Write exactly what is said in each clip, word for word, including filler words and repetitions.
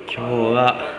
今日は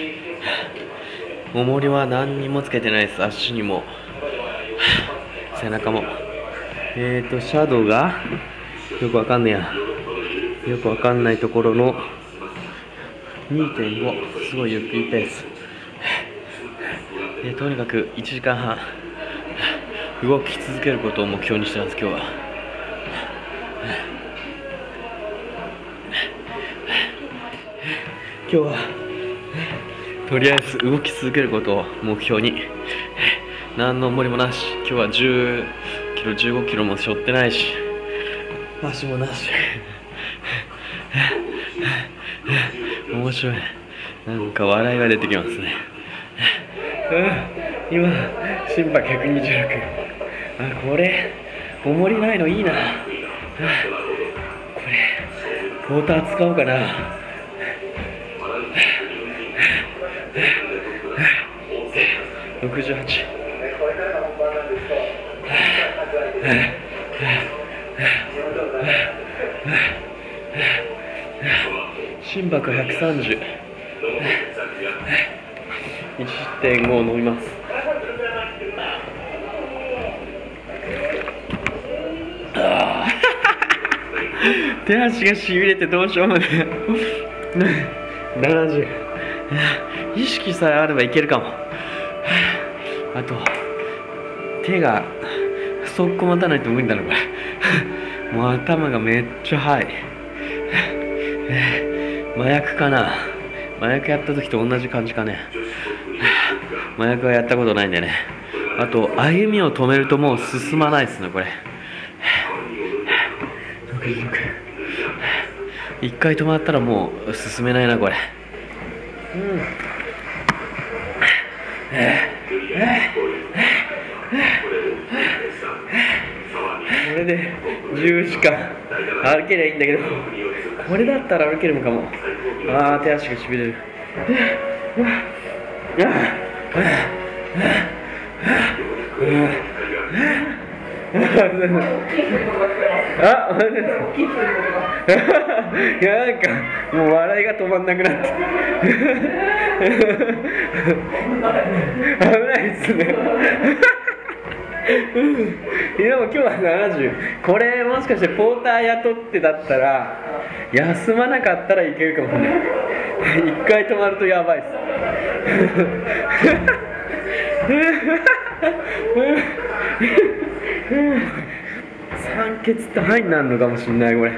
重りは何にもつけてないです。足にも背中も。えーとシャドウがよくわかんねえやよくわかんないところの にてんご、 すごいゆっくりペースで、とにかくいちじかんはん動き続けることを目標にしてます。今日は今日はとりあえず動き続けることを目標に、何の重りもなし。今日はじゅっキロじゅうごキロも背負ってないし、足もなし面白い。なんか笑いが出てきますね。うん、今心拍ひゃくにじゅうろく。あ、これ重りないのいいな。これポーター使おうかな。ろくじゅうはち。心拍ひゃくさんじゅう。いってんご を飲みます。手足がしびれてどうしようもねえ。ななじゅう。意識さえあればいけるかも。あと手がそっこ持たないと無理だなこれ。もう頭がめっちゃハイ。麻薬かな。麻薬やった時と同じ感じかね。麻薬はやったことないんでね。あと歩みを止めるともう進まないですねこれ。ろくじゅうろく。一回止まったらもう進めないなこれ。うん。これでじゅうじかん歩けりゃいいんだけど、これだったら歩けるのかも。あー、手足がしびれる。あ、いや、なんかもう笑いが止まんなくなって危ないっすねでも今日はななじゅう。これもしかしてポーター雇ってだったら休まなかったらいけるかもね。一回止まるとやばいっす酸欠って肺になるのかもしんないこれ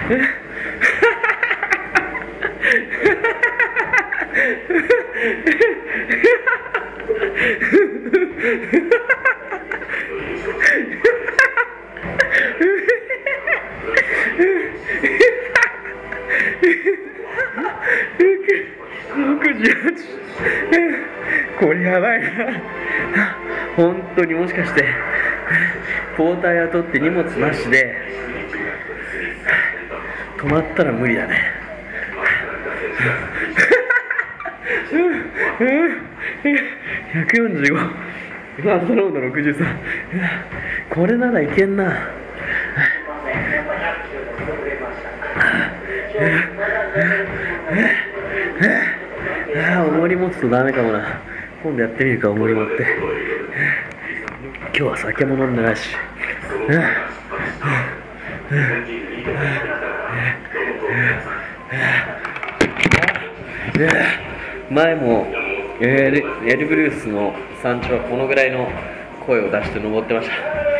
ろくじゅうはち。これやばいな。本当にもしかしてポーター雇って荷物なしで止まったら無理だね。ひゃくよんじゅうご。ファーストロードろくじゅうさん。これならいけんな。ああ、重り持つとダメかもな。今度やってみるか、重り持って。今日は酒も飲んでないし。前もエル、エルブルースの山頂はこのぐらいの声を出して登ってました。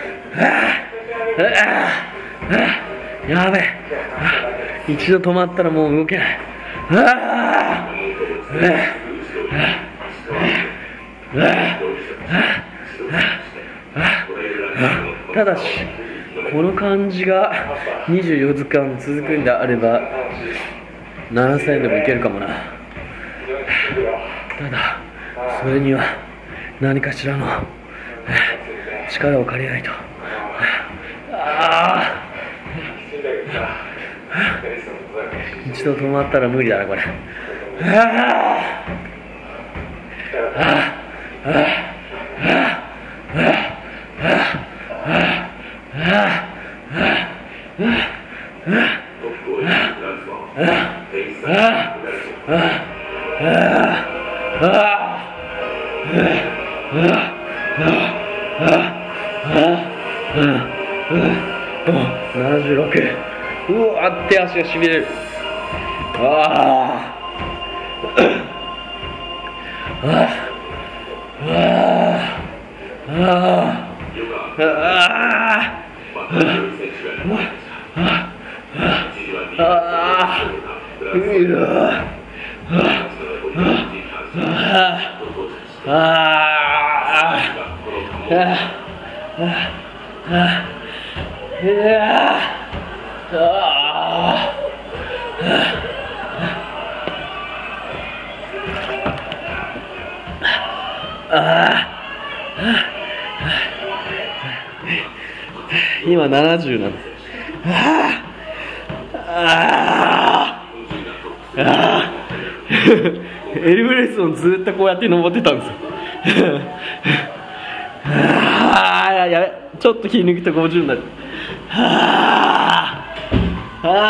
やべえ、一度止まったらもう動けない。ただしこの感じがにじゅうよじかん続くんであればななせんえんでもいけるかもな。ただそれには何かしらの力を借りないと。あ一度止まったら無理だなこれ。ああななじゅうろく。うわって足がしびれる。あああああ今ななじゅうなの。あああエルブレスをずっとこうやって登ってたんですよ。ああやべ、ちょっと気抜くとごじゅうになる。あああ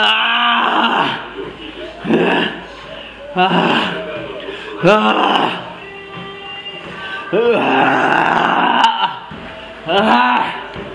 あああうわあ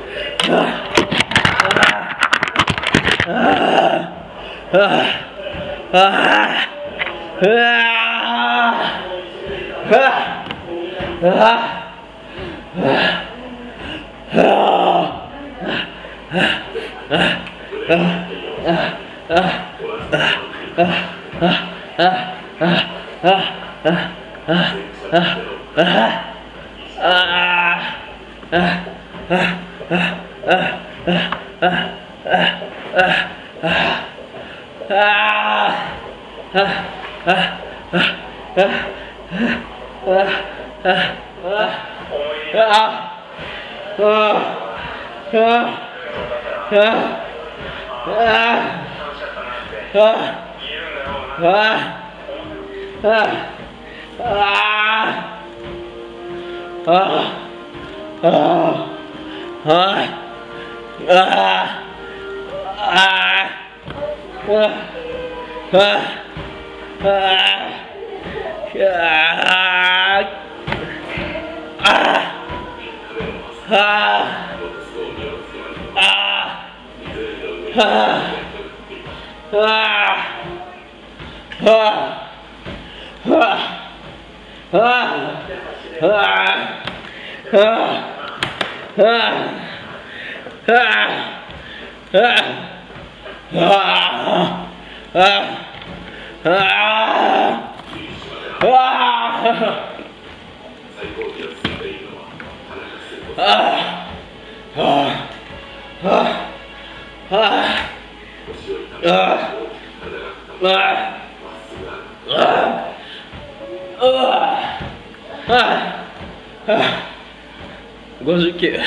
ごじゅうきゅう。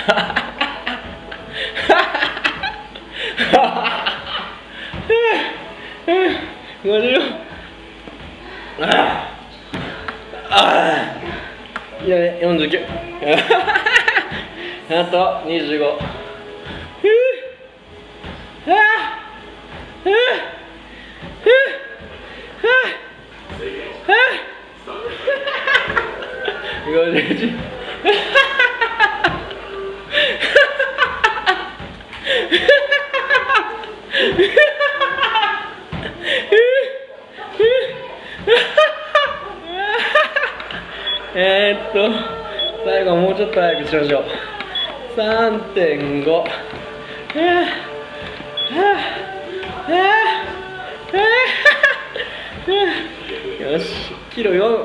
ごじゅうよん。いやよんじゅうきゅう。あとにじゅうご。ごじゅういち。えーっと最後もうちょっと早くしましょう。 さんてんご。よしキロよん。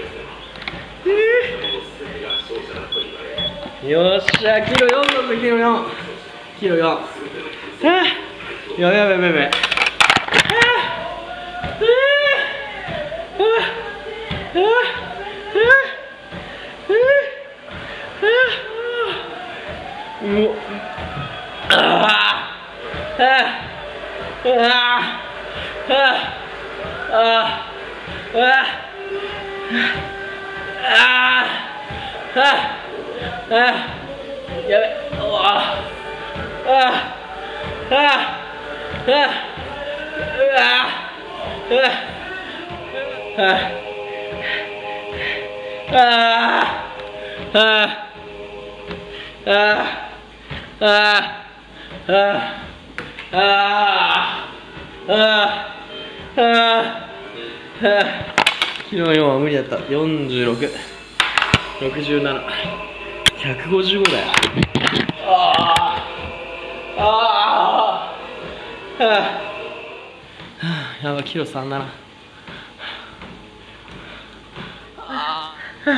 よっしゃキロよんだぞ。キロよん。キロよん。やべやべやべやべ。うおあああああああやべおあああああうわあああああああああああ昨日よんは無理だった。よんじゅうろく、ろくじゅうなな、ひゃくごじゅうごだよ。ああああやばい、キロさんだな。あ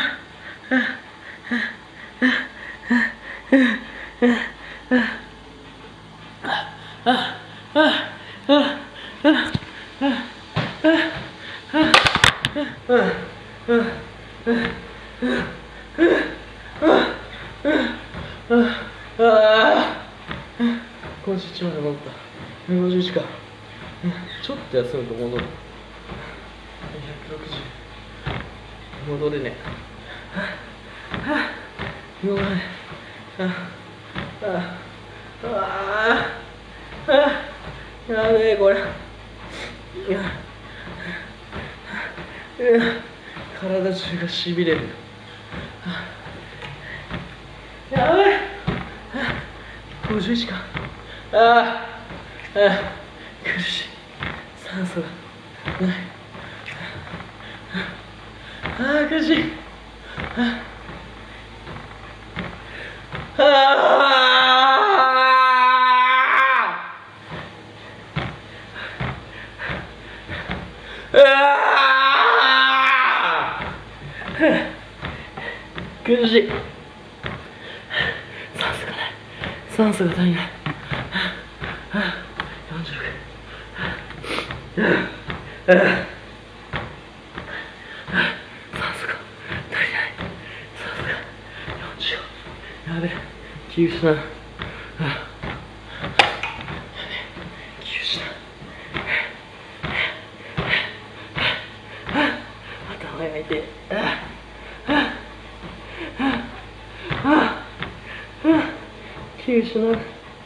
ごじゅういちまで戻った。ごじゅういちか。ちょっと休むと戻る。ひゃくろくじゅう。戻れねえ。ごめん。ああああやべえこれ。いや体中がしびれる。やばい。ごじゅういちか。ああああ苦しい。酸素がない。ああ苦しい。ああ苦しい。酸素がない。酸素が足りない。よんじゅうろく。酸素が足りない。酸素がよんじゅうご。やべえ。気失う。気失う。頭が痛い。気失う。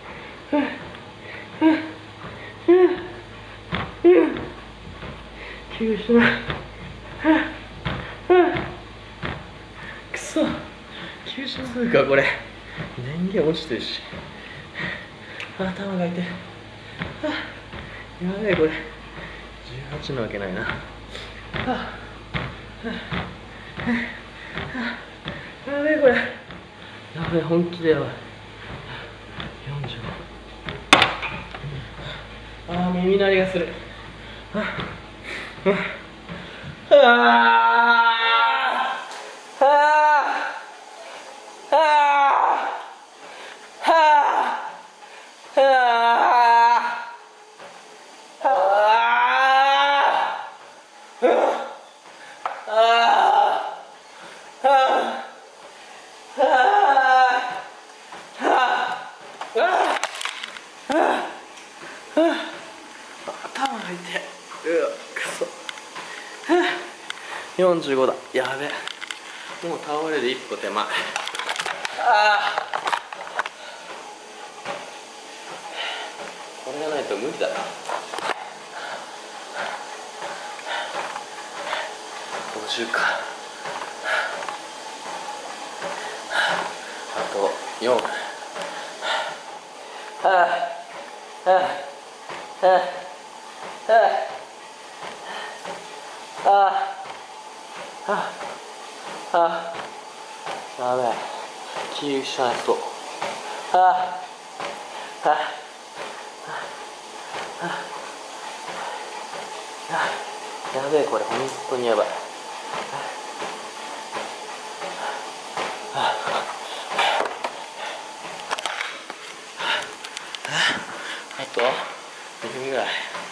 気失う。くそ、気失うかこれ。電源落ちてるし。頭が痛い。やべえこれ。じゅうはちなわけないな。やべえこれ。やべえ本気でやばい。よんじゅうご。ああ耳鳴りがする。ああ頭が痛い。うわくそ。よんじゅうごだ。やべえ。もう倒れる一歩手前。ああこれがないと無理だな。ごじゅうか。あとよん。はあはあはあはあはあはあやべえ気失いそう。はあはあはあやべえこれ本当にやばい。あとにふんぐらい。や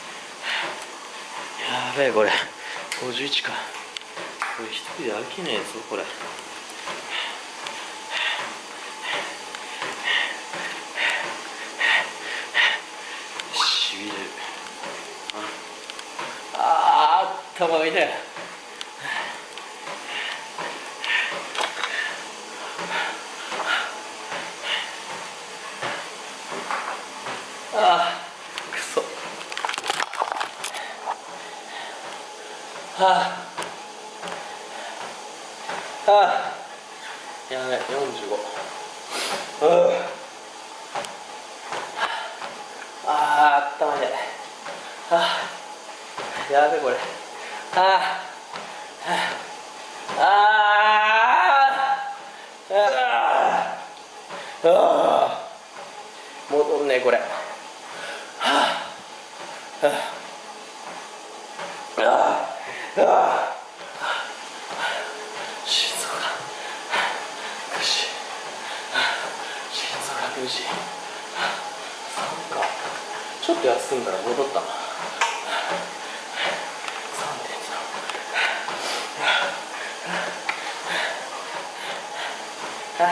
べえこれごじゅういちか。これ一人で歩けねえぞこれ。しびれる。ああ頭が痛い。ああくそ。はあああ、やべ、よんじゅうご。ああ、あったまで。ああ、やべこれ。ああ、ああ、ああ、ああ、戻んねえこれ。はあ、はあ、ああ、ああ、心臓が苦しい。心臓が苦しい。そうか。ちょっと休んだら戻ったな。ああ、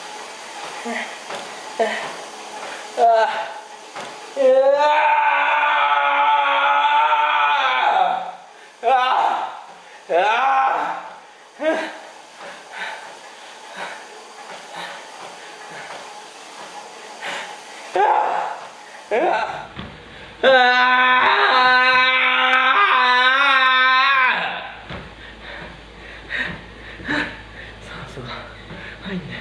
ああ、うわあ、ああ、そうそう入んね。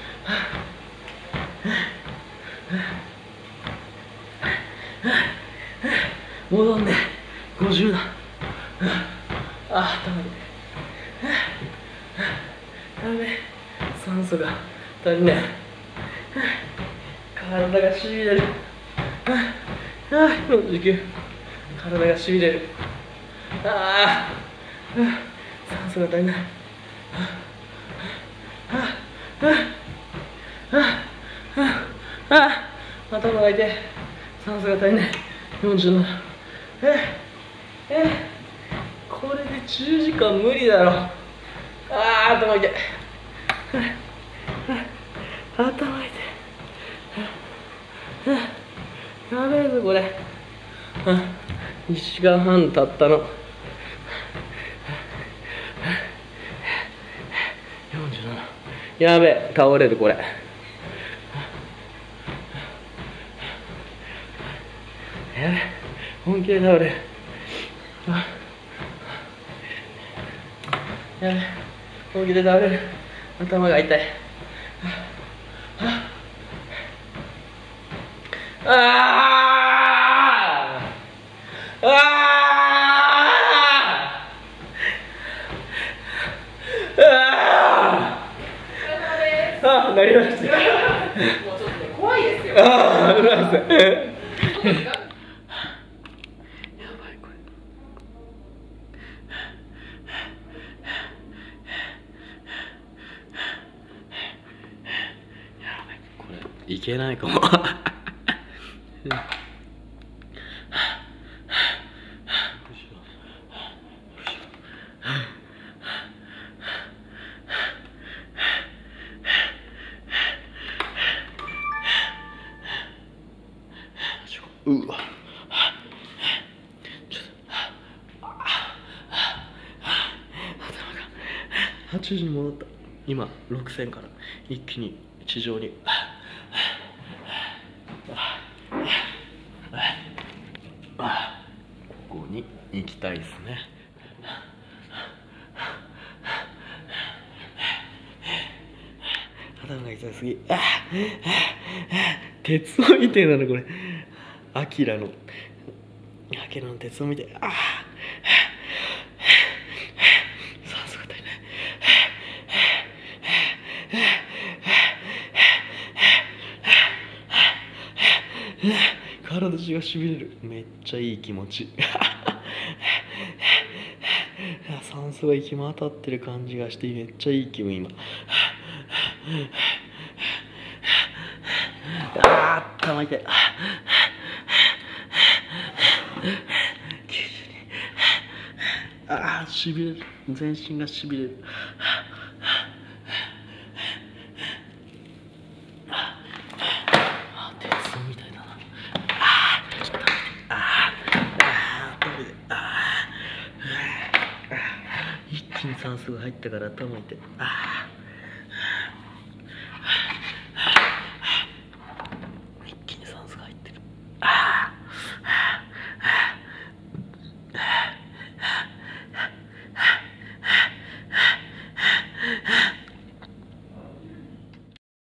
戻んね。ごじゅうだ。ああ、ダメだ。ダメ。酸素が足りない。体がしびれる。ああ、よんじゅうきゅう。体がしびれる。ああ、酸素が足りない。ああ、ああ、ああ、頭が痛い。酸素が足りない。よんじゅうなな。ええ、これでじゅうじかん無理だろ。ああ、頭痛い。頭痛い。やべえぞこれ。いちじかんはん経ったの。よんじゅうなな。やべえ、倒れるこれ。やべえ、本気で倒れる。やべえ、本気で倒れる。頭が痛い。あああああ、なりました。もうちょっと怖いですよ。ああ、うまいです。いけないかも。うわ、ちょっと頭がはちじに戻った。今ろくせんから一気に地上に。ここに行きたいですね。頭が痛すぎ。鉄を見てなのこれ。アキラのアキラの鉄を見て。ああ、酸素が足りない。体中がしびれる。めっちゃいい気持ち。酸素が行き渡ってる感じがしてめっちゃいい気分今。ああ、頭痛い。ああ、しびれる。全身がしびれる。あ、鉄みたいだな。ああ、ちょっと待って。ああ、ああ、トイレ。ああ、一気に酸素が入ったから頭痛い。ああ。